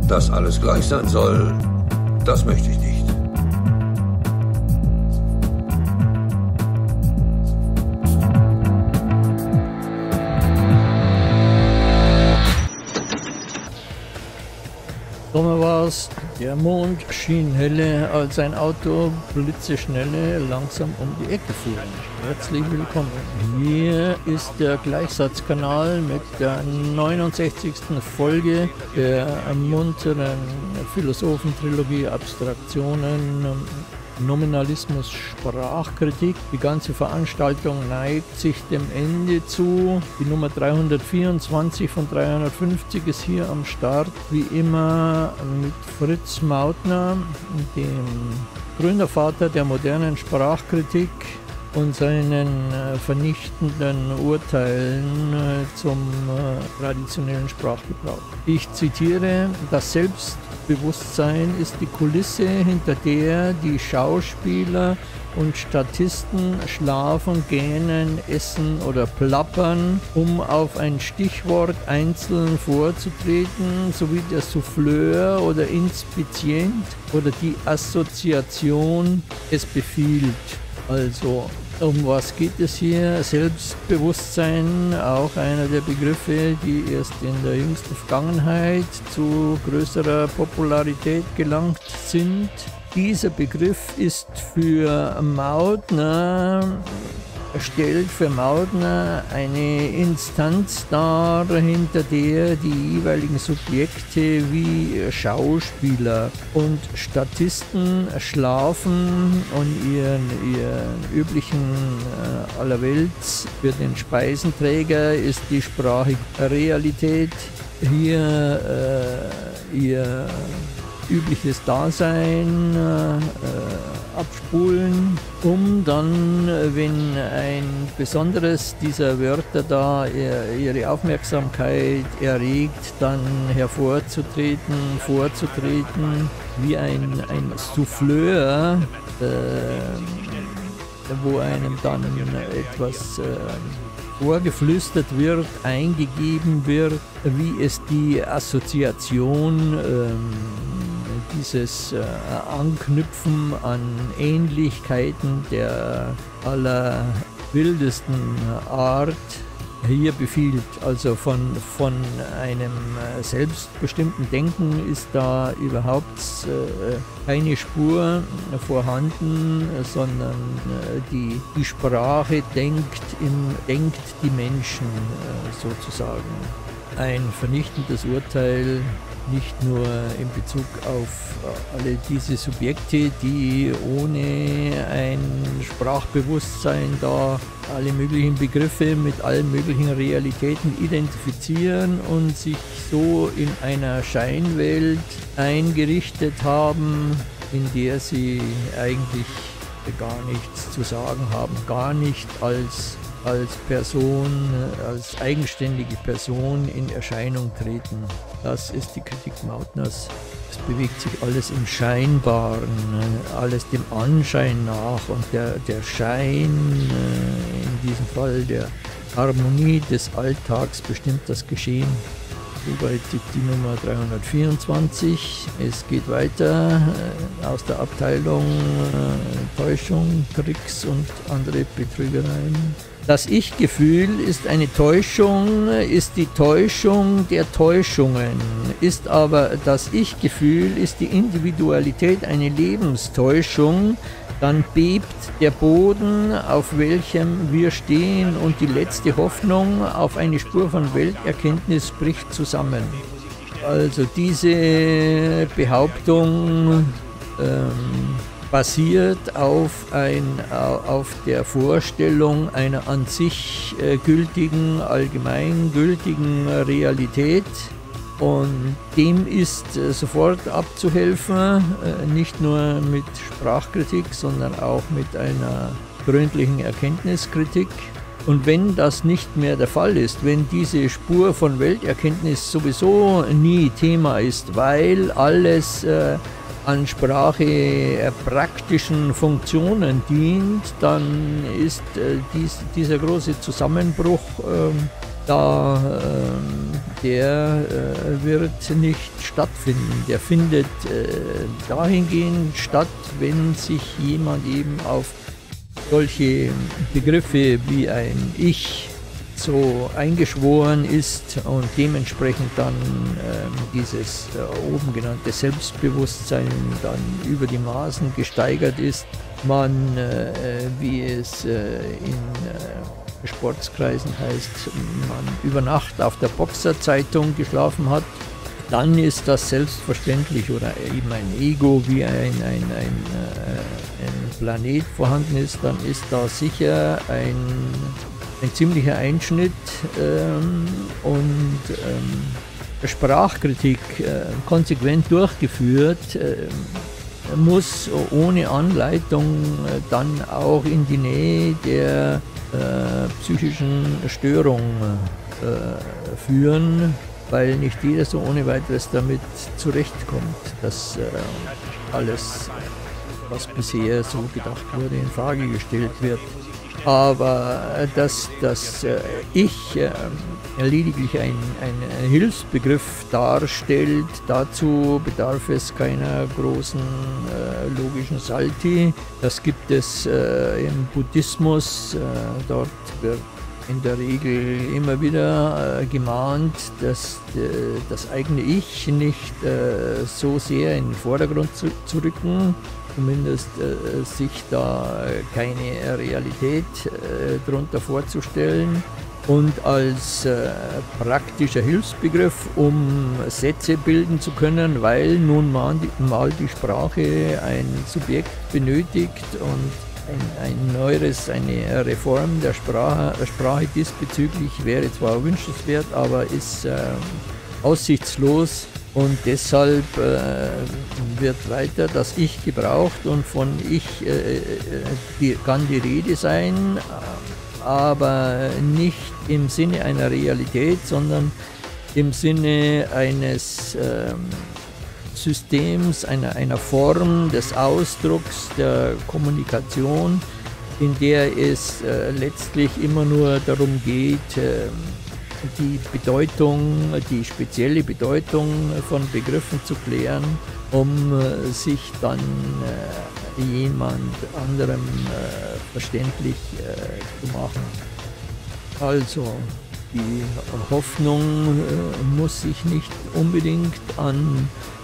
Dass alles gleich sein soll, das möchte ich nicht. Sommer war's, der Mond schien helle, als ein Auto blitzeschnelle langsam um die Ecke fuhr. Herzlich willkommen. Hier ist der Gleichsatzkanal mit der 69. Folge der munteren Philosophentrilogie Abstraktionen, Nominalismus, Sprachkritik. Die ganze Veranstaltung neigt sich dem Ende zu. Die Nummer 324 von 350 ist hier am Start, wie immer mit Fritz Mautner, dem Gründervater der modernen Sprachkritik und seinen vernichtenden Urteilen zum traditionellen Sprachgebrauch. Ich zitiere: Das Selbstbewusstsein ist die Kulisse, hinter der die Schauspieler und Statisten schlafen, gähnen, essen oder plappern, um auf ein Stichwort einzeln vorzutreten, sowie der Souffleur oder Inspizient oder die Assoziation es befiehlt. Also, um was geht es hier? Selbstbewusstsein, auch einer der Begriffe, die erst in der jüngsten Vergangenheit zu größerer Popularität gelangt sind. Dieser Begriff ist für Mautner, stellt für Mautner eine Instanz dar, hinter der die jeweiligen Subjekte wie Schauspieler und Statisten schlafen und ihren üblichen Allerwelts. Für den Speisenträger ist die sprachliche Realität hier ihr übliches Dasein abspulen, um dann, wenn ein besonderes dieser Wörter da ihre Aufmerksamkeit erregt, dann vorzutreten, wie ein Souffleur, wo einem dann etwas vorgeflüstert wird, eingegeben wird, wie es die Assoziation, dieses Anknüpfen an Ähnlichkeiten der allerwildesten Art hier befiehlt. Also von einem selbstbestimmten Denken ist da überhaupt keine Spur vorhanden, sondern die Sprache denkt die Menschen sozusagen. Ein vernichtendes Urteil, nicht nur in Bezug auf alle diese Subjekte, die ohne ein Sprachbewusstsein da alle möglichen Begriffe mit allen möglichen Realitäten identifizieren und sich so in einer Scheinwelt eingerichtet haben, in der sie eigentlich gar nichts zu sagen haben, gar nicht als Person, als eigenständige Person in Erscheinung treten. Das ist die Kritik Mautners. Es bewegt sich alles im Scheinbaren, alles dem Anschein nach, und der Schein, in diesem Fall der Harmonie des Alltags, bestimmt das Geschehen. Soweit die Nummer 324. Es geht weiter aus der Abteilung Täuschung, Tricks und andere Betrügereien. Das Ich-Gefühl ist eine Täuschung, ist die Täuschung der Täuschungen. Ist aber das Ich-Gefühl, ist die Individualität eine Lebenstäuschung, dann bebt der Boden, auf welchem wir stehen, und die letzte Hoffnung auf eine Spur von Welterkenntnis bricht zusammen. Also diese Behauptung basiert auf der Vorstellung einer an sich gültigen, allgemeingültigen Realität. Und dem ist sofort abzuhelfen, nicht nur mit Sprachkritik, sondern auch mit einer gründlichen Erkenntniskritik. Und wenn das nicht mehr der Fall ist, wenn diese Spur von Welterkenntnis sowieso nie Thema ist, weil alles an Sprache praktischen Funktionen dient, dann ist dieser große Zusammenbruch der wird nicht stattfinden. Der findet dahingehend statt, wenn sich jemand eben auf solche Begriffe wie ein Ich so eingeschworen ist und dementsprechend dann dieses oben genannte Selbstbewusstsein dann über die Maßen gesteigert ist. Man, wie es in Sportskreisen heißt, man über Nacht auf der Boxerzeitung geschlafen hat, dann ist das selbstverständlich oder eben ein Ego wie ein Planet vorhanden ist, dann ist da sicher ein ziemlicher Einschnitt und Sprachkritik konsequent durchgeführt, muss ohne Anleitung dann auch in die Nähe der psychischen Störung führen, weil nicht jeder so ohne weiteres damit zurechtkommt, dass alles, was bisher so gedacht wurde, in Frage gestellt wird. Aber dass Ich lediglich ein Hilfsbegriff darstellt, dazu bedarf es keiner großen logischen Salti. Das gibt es im Buddhismus. Dort wird in der Regel immer wieder gemahnt, dass das eigene Ich nicht so sehr in den Vordergrund zu rücken, zumindest sich da keine Realität darunter vorzustellen. Und als praktischer Hilfsbegriff, um Sätze bilden zu können, weil nun mal die Sprache ein Subjekt benötigt und eine Reform der Sprache diesbezüglich wäre zwar wünschenswert, aber ist aussichtslos. Und deshalb wird weiter das Ich gebraucht und von Ich kann die Rede sein, aber nicht im Sinne einer Realität, sondern im Sinne eines Systems, einer Form des Ausdrucks, der Kommunikation, in der es letztlich immer nur darum geht, die spezielle Bedeutung von Begriffen zu klären, um sich dann jemand anderem verständlich zu machen. Also die Hoffnung muss sich nicht unbedingt an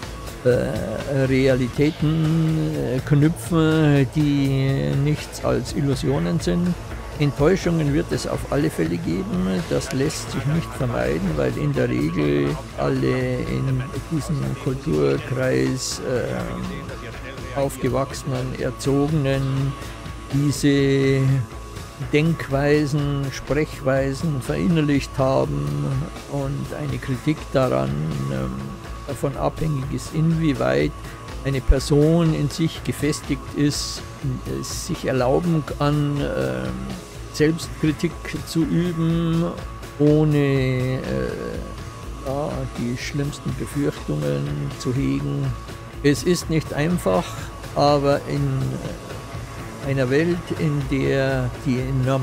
Realitäten knüpfen, die nichts als Illusionen sind. Enttäuschungen wird es auf alle Fälle geben, das lässt sich nicht vermeiden, weil in der Regel alle in diesem Kulturkreis aufgewachsenen, erzogenen diese Denkweisen, Sprechweisen verinnerlicht haben und eine Kritik daran davon abhängig ist, inwieweit eine Person in sich gefestigt ist, sich erlauben kann, Selbstkritik zu üben, ohne die schlimmsten Befürchtungen zu hegen. Es ist nicht einfach, aber in einer Welt, in der die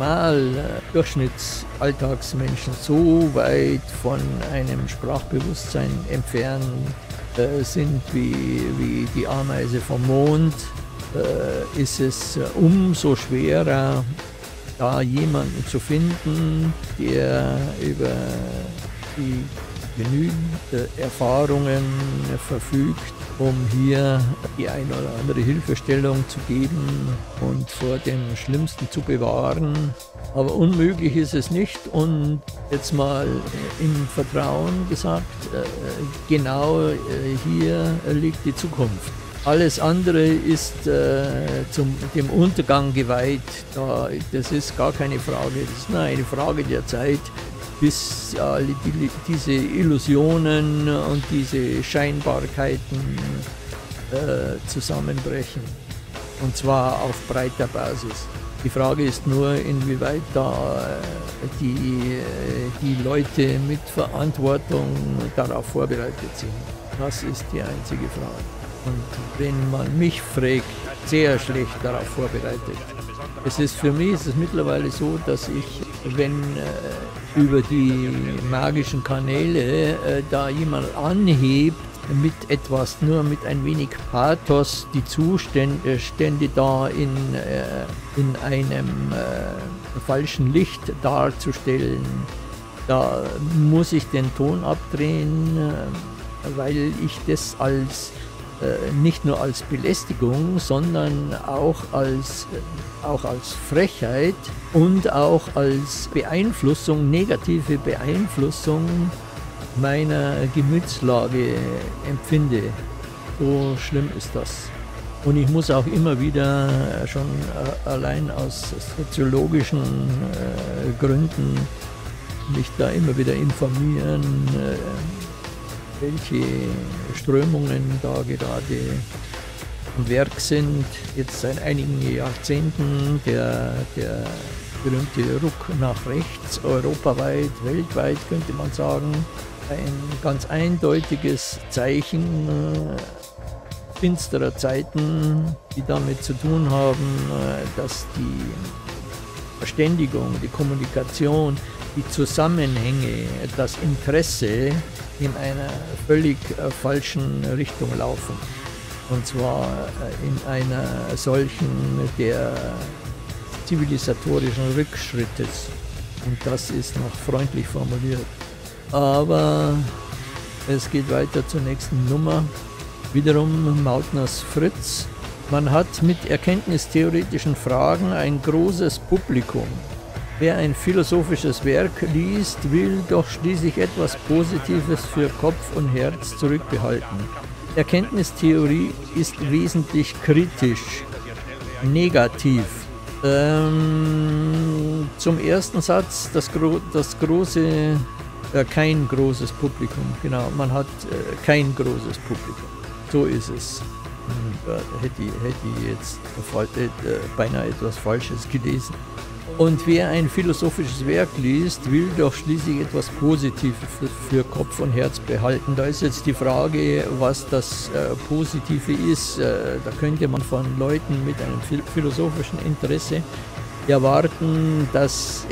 Durchschnittsalltagsmenschen so weit von einem Sprachbewusstsein entfernt sind wie die Ameise vom Mond, ist es umso schwerer, da jemanden zu finden, der über die genügend Erfahrungen verfügt, um hier die eine oder andere Hilfestellung zu geben und vor dem Schlimmsten zu bewahren. Aber unmöglich ist es nicht und jetzt mal im Vertrauen gesagt, genau hier liegt die Zukunft. Alles andere ist dem Untergang geweiht. Das ist gar keine Frage, das ist nur eine Frage der Zeit, bis diese Illusionen und diese Scheinbarkeiten zusammenbrechen. Und zwar auf breiter Basis. Die Frage ist nur, inwieweit da die Leute mit Verantwortung darauf vorbereitet sind. Das ist die einzige Frage. Und wenn man mich fragt, sehr schlecht darauf vorbereitet. Für mich ist es mittlerweile so, dass ich, wenn über die magischen Kanäle da jemand anhebt, mit etwas, nur mit ein wenig Pathos die Zustände da in einem falschen Licht darzustellen. Da muss ich den Ton abdrehen, weil ich das nicht nur als Belästigung, sondern auch als Frechheit und auch als Beeinflussung, negative Beeinflussung meiner Gemütslage empfinde. So schlimm ist das. Und ich muss auch immer wieder schon allein aus soziologischen Gründen mich da immer wieder informieren, welche Strömungen da gerade am Werk sind. Jetzt seit einigen Jahrzehnten der berühmte Ruck nach rechts, europaweit, weltweit könnte man sagen. Ein ganz eindeutiges Zeichen finsterer Zeiten, die damit zu tun haben, dass die Verständigung, die Kommunikation, die Zusammenhänge, das Interesse in einer völlig falschen Richtung laufen. Und zwar in einer solchen der zivilisatorischen Rückschrittes. Und das ist noch freundlich formuliert. Aber es geht weiter zur nächsten Nummer. Wiederum Mautners Fritz. Man hat mit erkenntnistheoretischen Fragen ein großes Publikum. Wer ein philosophisches Werk liest, will doch schließlich etwas Positives für Kopf und Herz zurückbehalten. Erkenntnistheorie ist wesentlich kritisch, negativ. Zum ersten Satz, kein großes Publikum. Genau, man hat kein großes Publikum. So ist es. Hätte ich jetzt beinahe etwas Falsches gelesen. Und wer ein philosophisches Werk liest, will doch schließlich etwas Positives für Kopf und Herz behalten. Da ist jetzt die Frage, was das Positive ist. Da könnte man von Leuten mit einem philosophischen Interesse erwarten, dass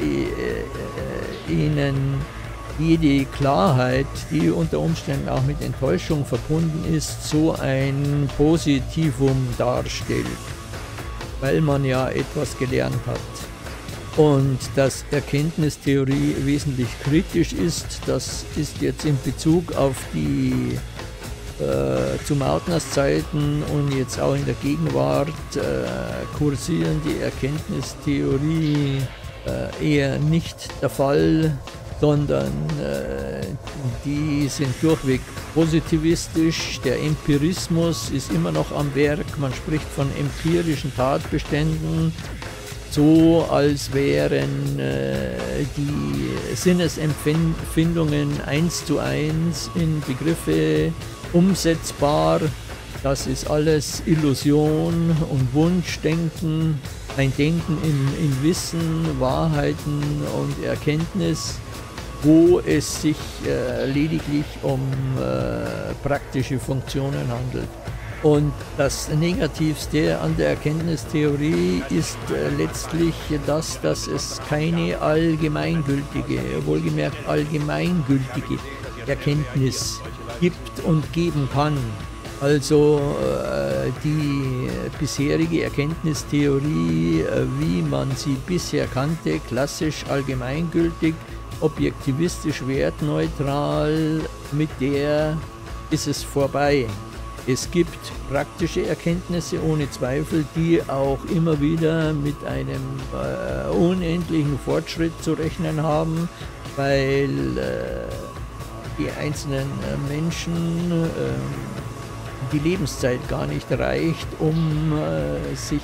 ihnen jede Klarheit, die unter Umständen auch mit Enttäuschung verbunden ist, so ein Positivum darstellt, weil man ja etwas gelernt hat. Und dass Erkenntnistheorie wesentlich kritisch ist, das ist jetzt in Bezug auf die zu Mautners Zeiten und jetzt auch in der Gegenwart kursieren die Erkenntnistheorie eher nicht der Fall, sondern die sind durchweg positivistisch. Der Empirismus ist immer noch am Werk, man spricht von empirischen Tatbeständen, so als wären die Sinnesempfindungen 1:1 in Begriffe umsetzbar. Das ist alles Illusion und Wunschdenken, ein Denken in Wissen, Wahrheiten und Erkenntnis, wo es sich lediglich um praktische Funktionen handelt. Und das Negativste an der Erkenntnistheorie ist letztlich das, dass es keine allgemeingültige, wohlgemerkt allgemeingültige Erkenntnis gibt und geben kann. Also die bisherige Erkenntnistheorie, wie man sie bisher kannte, klassisch allgemeingültig, objektivistisch wertneutral, mit der ist es vorbei. Es gibt praktische Erkenntnisse ohne Zweifel, die auch immer wieder mit einem unendlichen Fortschritt zu rechnen haben, weil die einzelnen Menschen die Lebenszeit gar nicht reicht, um sich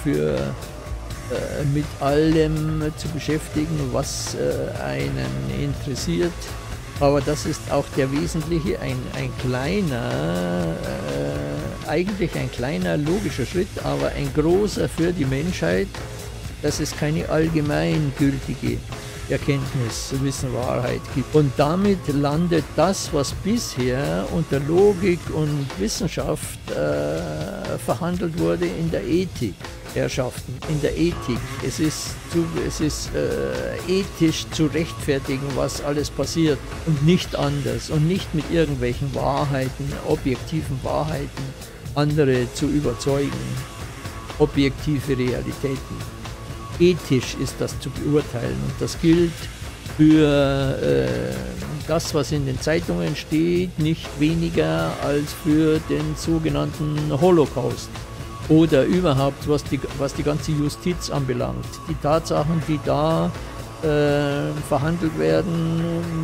mit allem zu beschäftigen, was einen interessiert. Aber das ist auch der wesentliche, eigentlich ein kleiner logischer Schritt, aber ein großer für die Menschheit, dass es keine allgemeingültige Erkenntnis, Wissen, Wahrheit gibt. Und damit landet das, was bisher unter Logik und Wissenschaft verhandelt wurde, in der Ethik. Herrschaften, in der Ethik. Es ist ethisch zu rechtfertigen, was alles passiert und nicht anders und nicht mit irgendwelchen Wahrheiten, objektiven Wahrheiten andere zu überzeugen, objektive Realitäten. Ethisch ist das zu beurteilen und das gilt für das, was in den Zeitungen steht, nicht weniger als für den sogenannten Holocaust. Oder überhaupt, was die ganze Justiz anbelangt. Die Tatsachen, die da verhandelt werden,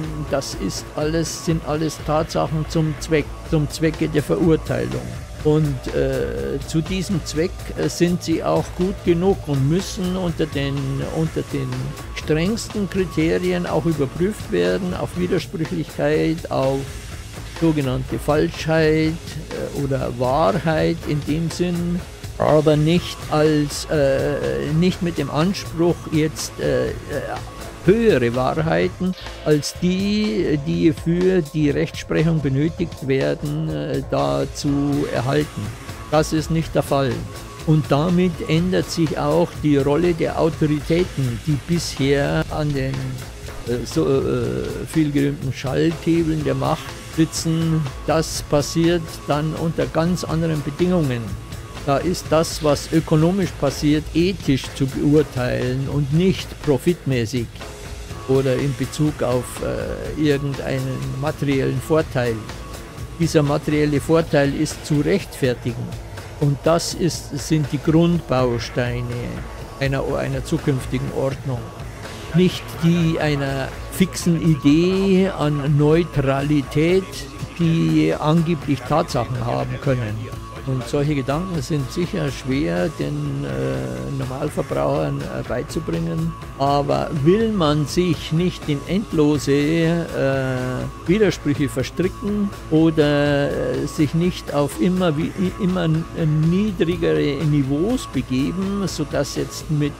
sind alles Tatsachen zum Zwecke der Verurteilung. Und zu diesem Zweck sind sie auch gut genug und müssen unter den strengsten Kriterien auch überprüft werden, auf Widersprüchlichkeit, auf sogenannte Falschheit oder Wahrheit in dem Sinn, aber nicht mit dem Anspruch, jetzt höhere Wahrheiten als die für die Rechtsprechung benötigt werden, da zu erhalten. Das ist nicht der Fall. Und damit ändert sich auch die Rolle der Autoritäten, die bisher an den vielgerühmten Schalthebeln der Macht sitzen. Das passiert dann unter ganz anderen Bedingungen. Da ist das, was ökonomisch passiert, ethisch zu beurteilen und nicht profitmäßig oder in Bezug auf irgendeinen materiellen Vorteil. Dieser materielle Vorteil ist zu rechtfertigen und das sind die Grundbausteine einer zukünftigen Ordnung. Nicht die einer fixen Idee an Neutralität, die angeblich Tatsachen haben können. Und solche Gedanken sind sicher schwer den Normalverbrauchern beizubringen. Aber will man sich nicht in endlose Widersprüche verstricken oder sich nicht auf immer niedrigere Niveaus begeben, sodass jetzt mit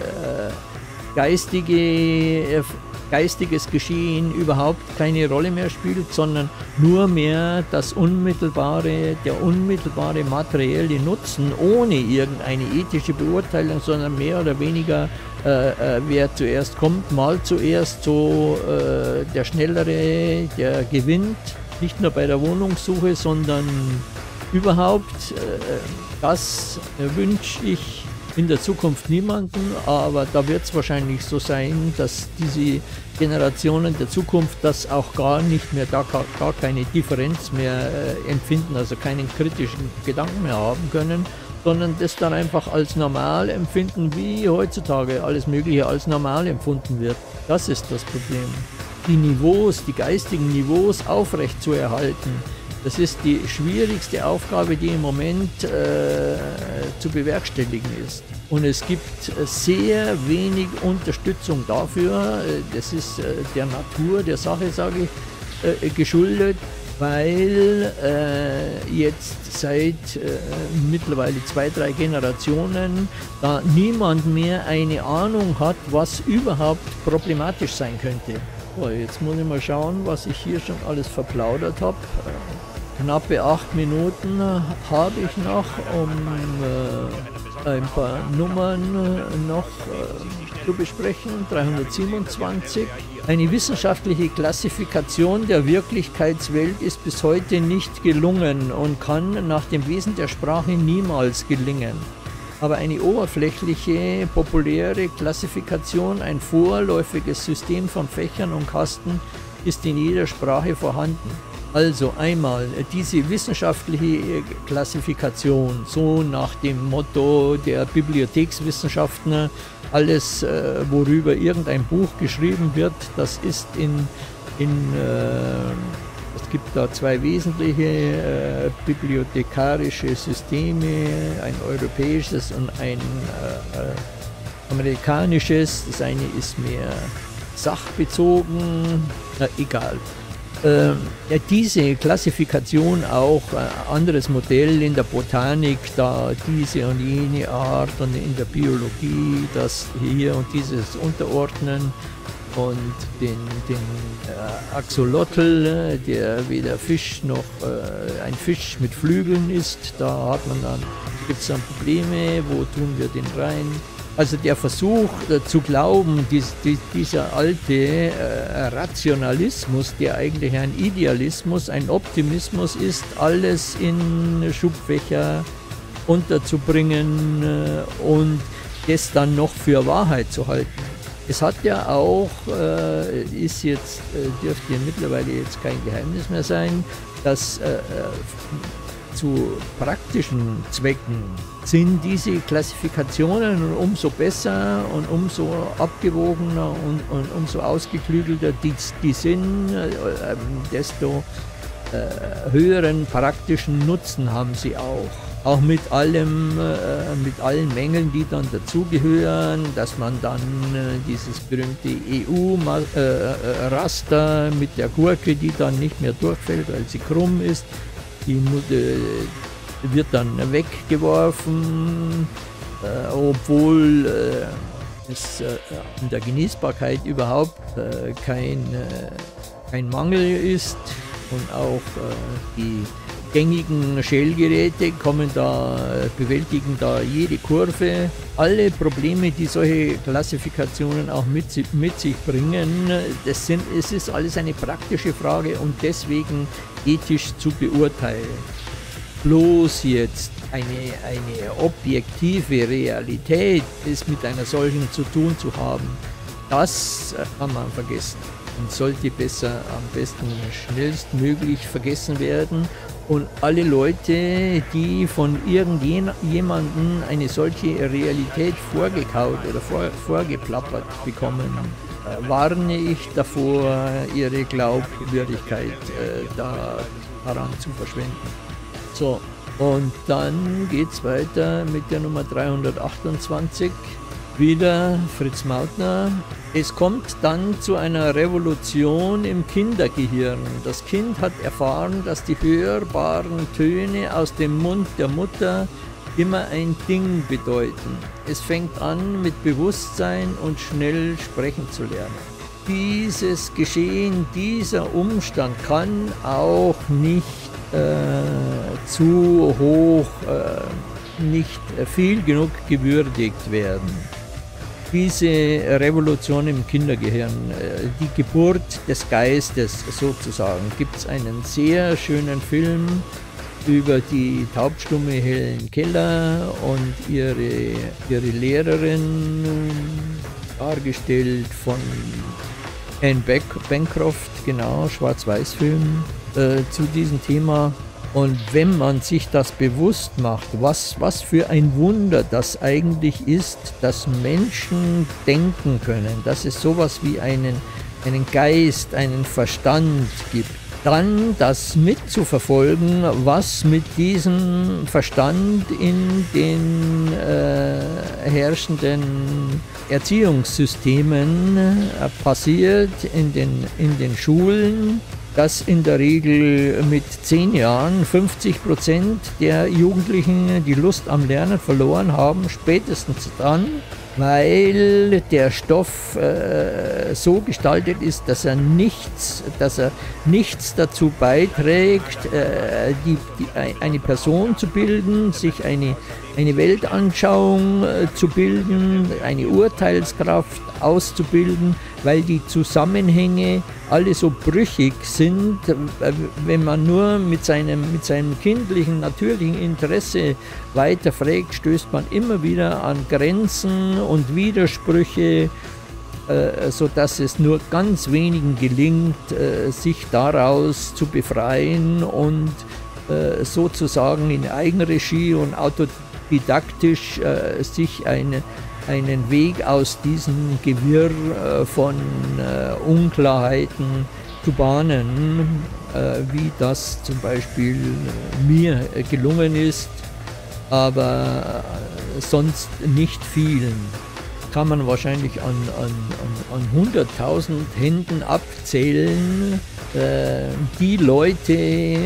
geistiges Geschehen überhaupt keine Rolle mehr spielt, sondern nur mehr der unmittelbare materielle Nutzen ohne irgendeine ethische Beurteilung, sondern mehr oder weniger wer zuerst kommt, mal zuerst, so der Schnellere, der gewinnt, nicht nur bei der Wohnungssuche, sondern überhaupt. Das wünsche ich in der Zukunft niemanden, aber da wird es wahrscheinlich so sein, dass diese Generationen der Zukunft das auch gar nicht mehr, gar keine Differenz mehr empfinden, also keinen kritischen Gedanken mehr haben können, sondern das dann einfach als normal empfinden, wie heutzutage alles Mögliche als normal empfunden wird. Das ist das Problem. Die geistigen Niveaus aufrecht zu erhalten, das ist die schwierigste Aufgabe, die im Moment zu bewerkstelligen ist. Und es gibt sehr wenig Unterstützung dafür. Das ist der Natur der Sache, sage ich, geschuldet, weil jetzt seit mittlerweile 2-3 Generationen da niemand mehr eine Ahnung hat, was überhaupt problematisch sein könnte. So, jetzt muss ich mal schauen, was ich hier schon alles verplaudert habe. Knappe 8 Minuten habe ich noch, um ein paar Nummern noch zu besprechen. 327. Eine wissenschaftliche Klassifikation der Wirklichkeitswelt ist bis heute nicht gelungen und kann nach dem Wesen der Sprache niemals gelingen. Aber eine oberflächliche, populäre Klassifikation, ein vorläufiges System von Fächern und Kasten, ist in jeder Sprache vorhanden. Also einmal diese wissenschaftliche Klassifikation, so nach dem Motto der Bibliothekswissenschaften, alles, worüber irgendein Buch geschrieben wird, das ist es gibt da 2 wesentliche bibliothekarische Systeme, ein europäisches und ein amerikanisches. Das eine ist mehr sachbezogen, egal. Diese Klassifikation auch anderes Modell in der Botanik, da diese und jene Art, und in der Biologie das hier und dieses Unterordnen, und den Axolotl, der weder Fisch noch ein Fisch mit Flügeln ist. Da gibt es dann Probleme, wo tun wir den rein? Also der Versuch zu glauben, dieser alte Rationalismus, der eigentlich ein Idealismus, ein Optimismus ist, alles in Schubfächer unterzubringen und das dann noch für Wahrheit zu halten. Es hat ja auch, dürfte ja mittlerweile jetzt kein Geheimnis mehr sein, dass zu praktischen Zwecken sind diese Klassifikationen umso besser und umso abgewogener und umso ausgeklügelter die sind, desto höheren praktischen Nutzen haben sie auch. Auch mit allen Mängeln, die dann dazugehören, dass man dann dieses berühmte EU-Raster mit der Gurke, die dann nicht mehr durchfällt, weil sie krumm ist, die wird dann weggeworfen, obwohl es in der Genießbarkeit überhaupt kein Mangel ist und auch die gängigen Schälgeräte bewältigen da jede Kurve. Alle Probleme, die solche Klassifikationen auch mit sich bringen, es ist alles eine praktische Frage und deswegen ethisch zu beurteilen. Bloß jetzt eine objektive Realität ist mit einer solchen zu tun zu haben, das kann man vergessen und sollte am besten schnellstmöglich vergessen werden. Und alle Leute, die von irgendjemandem eine solche Realität vorgekaut oder vorgeplappert bekommen, warne ich davor, ihre Glaubwürdigkeit daran zu verschwenden. So, und dann geht es weiter mit der Nummer 328. Wieder Fritz Mautner. Es kommt dann zu einer Revolution im Kindergehirn. Das Kind hat erfahren, dass die hörbaren Töne aus dem Mund der Mutter immer ein Ding bedeuten. Es fängt an mit Bewusstsein und schnell sprechen zu lernen. Dieses Geschehen, dieser Umstand kann auch nicht zu hoch, nicht viel genug gewürdigt werden. Diese Revolution im Kindergehirn, die Geburt des Geistes sozusagen, gibt es einen sehr schönen Film über die taubstumme Helen Keller und ihre Lehrerin, dargestellt von Anne Bancroft, genau, Schwarz-Weiß-Film zu diesem Thema. Und wenn man sich das bewusst macht, was für ein Wunder das eigentlich ist, dass Menschen denken können, dass es sowas wie einen Geist, einen Verstand gibt, dann das mitzuverfolgen, was mit diesem Verstand in den herrschenden Erziehungssystemen passiert, in den Schulen, dass in der Regel mit 10 Jahren 50% der Jugendlichen die Lust am Lernen verloren haben, spätestens dann, weil der Stoff so gestaltet ist, dass er nichts dazu beiträgt, eine Person zu bilden, sich eine Weltanschauung zu bilden, eine Urteilskraft auszubilden, weil die Zusammenhänge alle so brüchig sind. Wenn man nur mit seinem kindlichen, natürlichen Interesse weiterfragt, stößt man immer wieder an Grenzen und Widersprüche, sodass es nur ganz wenigen gelingt, sich daraus zu befreien und sozusagen in Eigenregie und autodidaktisch sich einen Weg aus diesem Gewirr von Unklarheiten zu bahnen, wie das zum Beispiel mir gelungen ist, aber sonst nicht vielen. kann man wahrscheinlich an 100.000 Händen abzählen, die Leute,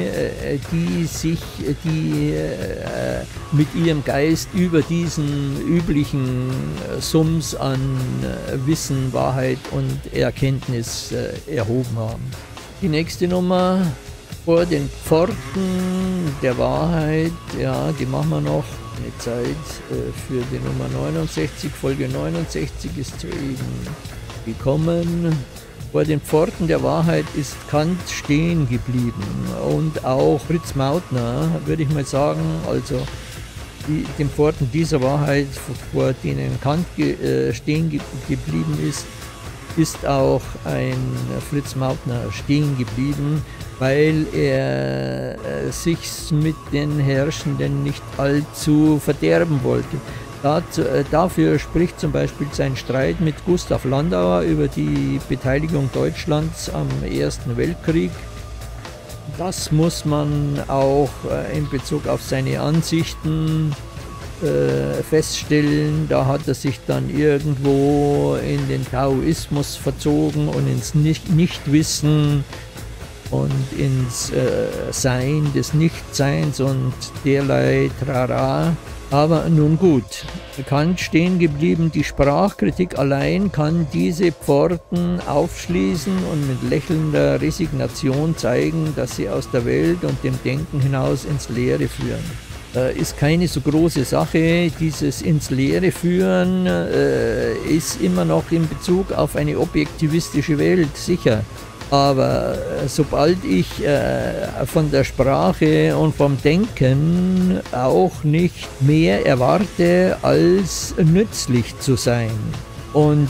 die mit ihrem Geist über diesen üblichen Sums an Wissen, Wahrheit und Erkenntnis erhoben haben. Die nächste Nummer: Vor den Pforten der Wahrheit, ja, die machen wir noch. Eine Zeit für die Nummer 69, Folge 69 ist soeben gekommen. Vor den Pforten der Wahrheit ist Kant stehen geblieben und auch Fritz Mautner, würde ich mal sagen, also den Pforten dieser Wahrheit, vor denen Kant stehen geblieben ist auch ein Fritz Mautner stehen geblieben, weil er sich mit den Herrschenden nicht allzu verderben wollte. Dafür spricht zum Beispiel sein Streit mit Gustav Landauer über die Beteiligung Deutschlands am Ersten Weltkrieg. Das muss man auch in Bezug auf seine Ansichten feststellen. Da hat er sich dann irgendwo in den Taoismus verzogen und ins Nichtwissen und ins Sein des Nichtseins und derlei Trara. Aber nun gut, Kant stehen geblieben, die Sprachkritik allein kann diese Pforten aufschließen und mit lächelnder Resignation zeigen, dass sie aus der Welt und dem Denken hinaus ins Leere führen. Ist keine so große Sache. Dieses ins Leere führen ist immer noch in Bezug auf eine objektivistische Welt, sicher. Aber sobald ich von der Sprache und vom Denken auch nicht mehr erwarte, als nützlich zu sein. Und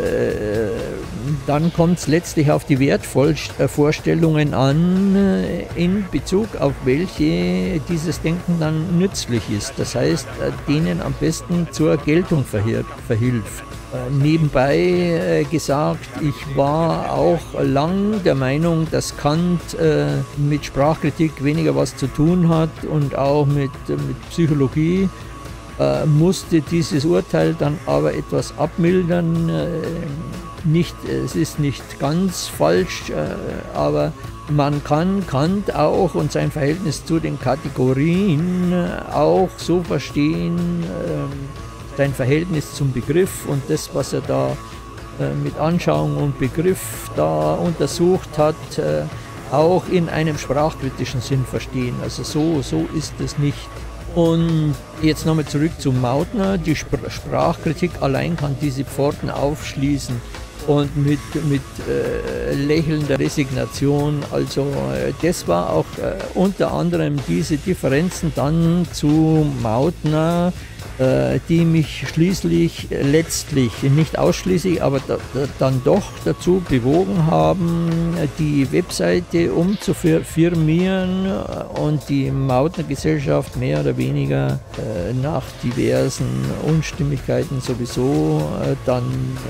dann kommt es letztlich auf die Wertvorstellungen an, in Bezug auf welche dieses Denken dann nützlich ist. Das heißt, denen am besten zur Geltung verhilft. Nebenbei gesagt, ich war auch lang der Meinung, dass Kant mit Sprachkritik weniger was zu tun hat und auch mit Psychologie. Musste dieses Urteil dann aber etwas abmildern. Es ist nicht ganz falsch, aber man kann Kant auch und sein Verhältnis zu den Kategorien auch so verstehen, sein Verhältnis zum Begriff und das, was er da mit Anschauung und Begriff da untersucht hat, auch in einem sprachkritischen Sinn verstehen. Also so ist es nicht. Und jetzt nochmal zurück zu Mautner. Die Sprachkritik allein kann diese Pforten aufschließen und mit lächelnder Resignation. Also das war auch unter anderem diese Differenzen dann zu Mautner, die mich schließlich letztlich, nicht ausschließlich, aber dann doch dazu bewogen haben, die Webseite umzufirmieren und die Mautner Gesellschaft mehr oder weniger nach diversen Unstimmigkeiten sowieso dann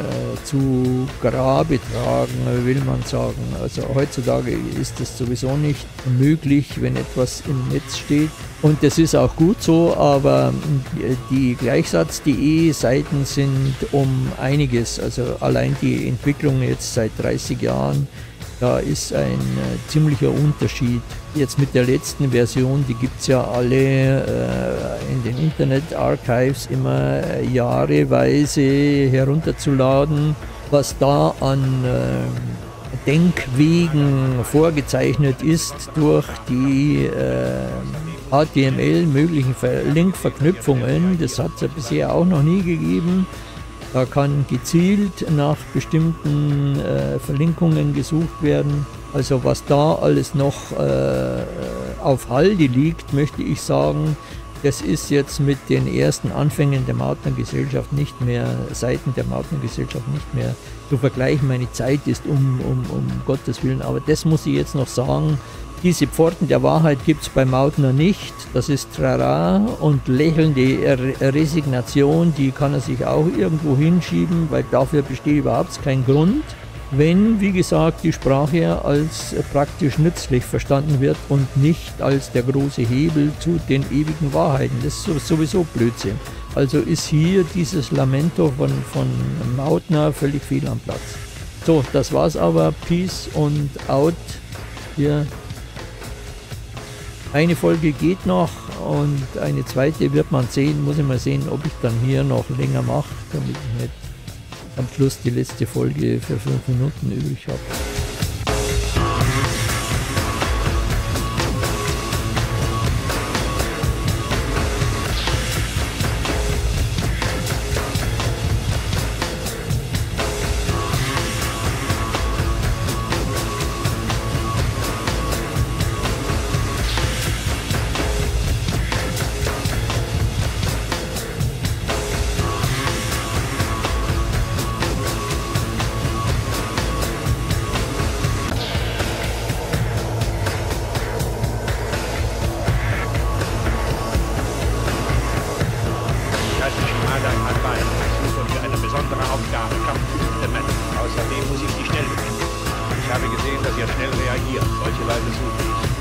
zu Grabe tragen, will man sagen. Also heutzutage ist es sowieso nicht möglich, wenn etwas im Netz steht. Und das ist auch gut so, aber die Gleichsatz.de Seiten sind um einiges, also allein die Entwicklung jetzt seit 30 Jahren, da ist ein ziemlicher Unterschied. Jetzt mit der letzten Version, die gibt es ja alle in den Internet Archives immer jahreweise herunterzuladen, was da an Denkwegen vorgezeichnet ist durch die HTML möglichen Linkverknüpfungen. Das hat es ja bisher auch noch nie gegeben. Da kann gezielt nach bestimmten Verlinkungen gesucht werden. Also was da alles noch auf Halde liegt, möchte ich sagen, das ist jetzt mit den ersten Anfängen der Mautner Gesellschaft nicht mehr, Seiten der Mautner Gesellschaft nicht mehr zu vergleichen. Meine Zeit ist um Gottes Willen, aber das muss ich jetzt noch sagen. Diese Pforten der Wahrheit gibt es bei Mautner nicht. Das ist Trara und lächelnde Resignation, die kann er sich auch irgendwo hinschieben, weil dafür besteht überhaupt kein Grund. Wenn, wie gesagt, die Sprache als praktisch nützlich verstanden wird und nicht als der große Hebel zu den ewigen Wahrheiten. Das ist sowieso Blödsinn. Also ist hier dieses Lamento von Mautner völlig fehl am Platz. So, das war's aber. Peace und out. Hier. Eine Folge geht noch und eine zweite wird man sehen. Muss ich mal sehen, ob ich dann hier noch länger mache, damit ich nicht am Schluss die letzte Folge für 5 Minuten übrig habe. Außerdem muss ich die Stelle finden. Ich habe gesehen, dass ihr schnell reagiert. Solche Leute suche ich.